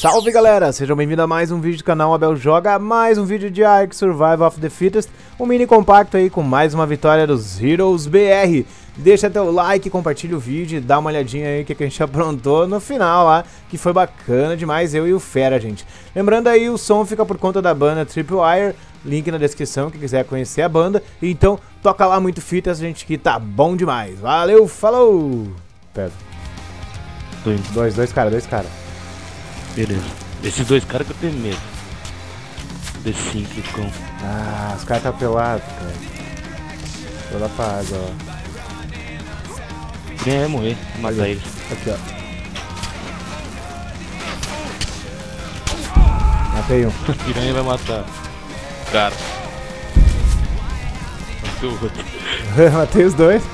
Salve galera, sejam bem-vindos a mais um vídeo do canal Abel Joga, mais um vídeo de Ark Survival of the Fittest, um mini compacto aí com mais uma vitória dos Heroes BR. Deixa teu like, compartilha o vídeo e dá uma olhadinha aí que a gente aprontou no final lá, que foi bacana demais, eu e o Fera, gente. Lembrando aí, o som fica por conta da banda Tripwire, link na descrição, quem quiser conhecer a banda. Então, toca lá muito fitas, gente, que tá bom demais. Valeu, falou! Pera. Dois cara. Beleza. Esses dois caras que eu tenho medo. Desse 5 do cão. Ah, os caras tá pelados, cara. Vou lá pra água, ó. Quem vai morrer? Vou matar eles. Aqui, ó. Matei um. Piranha vai matar. Cara. Matou o outro. Matei os dois.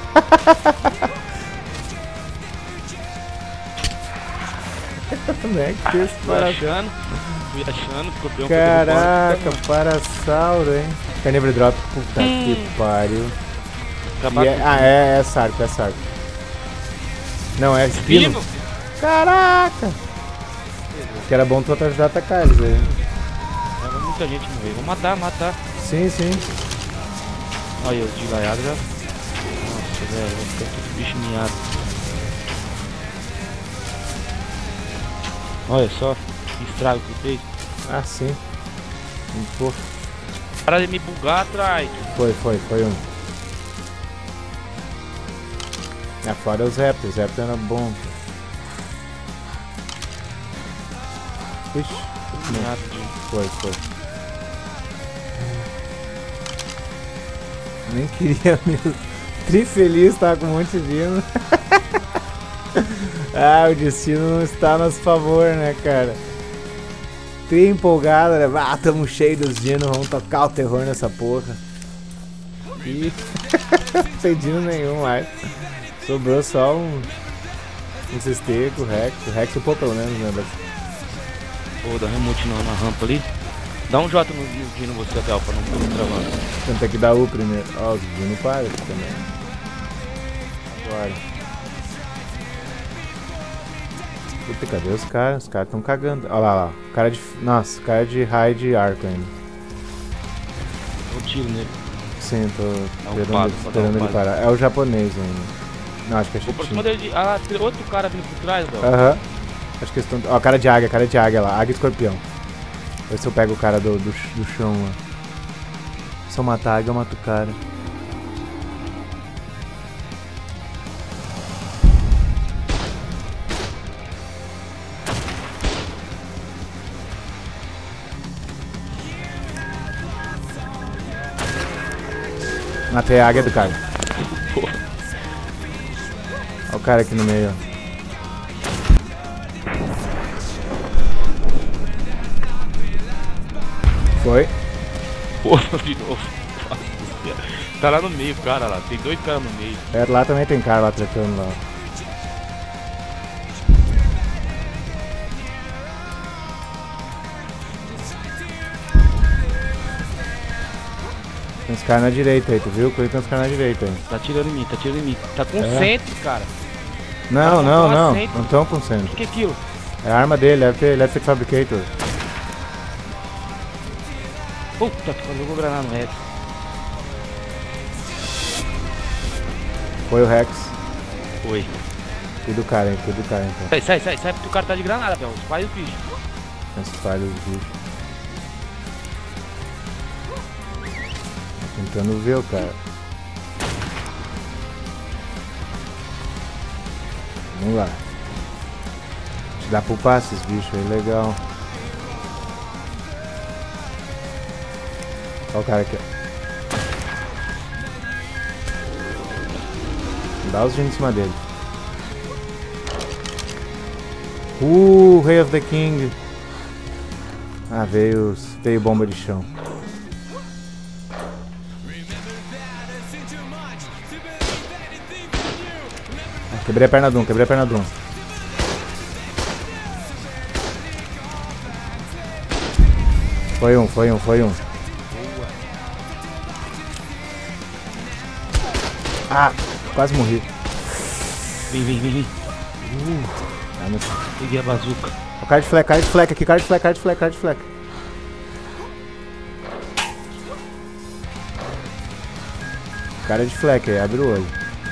Né? Que isso, Fui achando, escorpião. caraca, parasauro, hein? Carnívoro drop, puta que pariu. É sarco, Não, é espino. Caraca! Que era bom tu ajudar a atacar eles aí. Vai muita gente morrer. Vou matar. Sim. Olha, eu de laiado já. Nossa, velho, vou ficar todo bicho miado. Olha só, que estrago que fez. Ah, sim. Pô. Para de me bugar atrás. Foi um. É, fora os Raptors era bom. Ixi. Foi. Nem queria mesmo. Trifeliz, tá com um monte de dino. Ah, o destino não está a nosso favor, né, cara? Tri empolgado, né? Ah, tamo cheio dos dinos, vamos tocar o terror nessa porra. E sem dino nenhum mais. Sobrou só um Cesteco, o Rex upou pelo menos, né? Pô, dá remote na rampa ali. Dá um J no dino você até, pra não ficar travando. Então tem que dar U primeiro. Ó, o dino para aqui também. Agora. Puta, cadê os caras? Os caras tão cagando. Olha lá. Cara de... Nossa, cara de raio de arco ainda. Eu tiro nele. Sim, tô esperando ele parar. É o japonês ainda. Não, acho que é chitinho. Ah, tem outro cara vindo por trás, velho. Aham. Acho que eles estão... Ó, cara de águia lá. Águia e escorpião. Ver se eu pego o cara do chão lá. Se eu matar a águia, eu mato o cara. Matei a águia do cara. Olha o cara aqui no meio, ó. Foi. Porra, de novo. Tá lá no meio, cara lá. Tem dois caras no meio. É, lá também tem cara lá tretando lá. Tem uns caras na direita aí, tu viu? Tem uns caras na direita aí. Tá tirando em mim. Tá com centro, cara. Não. Não tão com centro. O que é aquilo? É a arma dele, Electric Fabricator. Puta que pariu, jogou granada no Rex. Foi o Rex. Foi. Cuida do cara então. Sai, porque o cara tá de granada, velho. Espalha os bichos. Espalha os bichos. Tentando ver o cara. Vamos lá. Dá pra upar esses bichos aí, legal. Olha o cara aqui, ó. Dá os dinos em cima dele. Rei of the King. Ah, veio bomba de chão. Quebrei a perna de um. Foi um. Ah, quase morri. Vem. Peguei a bazuca. Card fleck aqui, card fleck. Cara de fleck aí, abre o olho.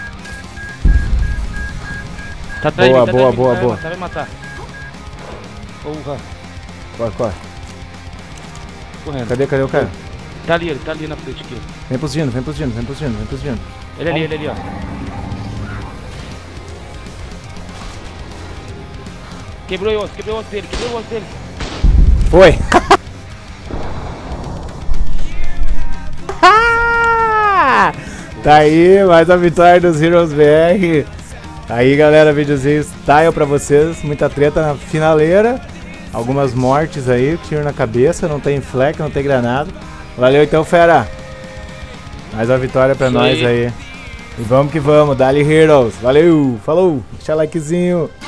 Tá atrás de mim, boa. Vai matar. Porra. Corre. Correndo. Cadê o cara? Tá ali na frente aqui. Vem pros dinos. Ele ali, ó. Quebrou o osso dele. Foi! Tá aí, mais uma vitória dos Heroes BR. Aí galera, videozinho style pra vocês. Muita treta na finaleira. Algumas mortes aí, tiro na cabeça. Não tem fleck, não tem granada. Valeu então, fera. Mais uma vitória pra nós aí. E vamos que vamos, Dali Heroes. Valeu, falou, deixa likezinho.